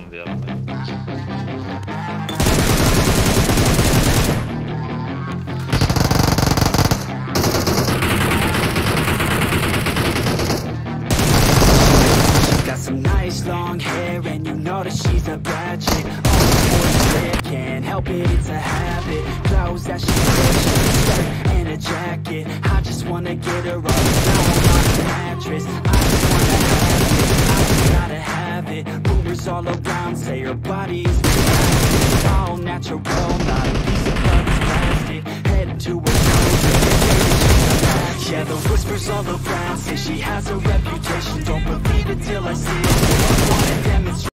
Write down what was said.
şimdi yapmayın. Got some nice long hair and you know that she's a bad chick. All the boys there can't help it, it's a habit. Clothes that she wears, a shirt and a jacket. I just wanna get her all down on the mattress. I just wanna have it, I just gotta have it. Rumors all around say her body is plastic. All natural, not a piece of blood plastic. Head to her nose, yeah, the whispers all around say she has a reputation. Don't believe it till I see it. I wanna demonstrate.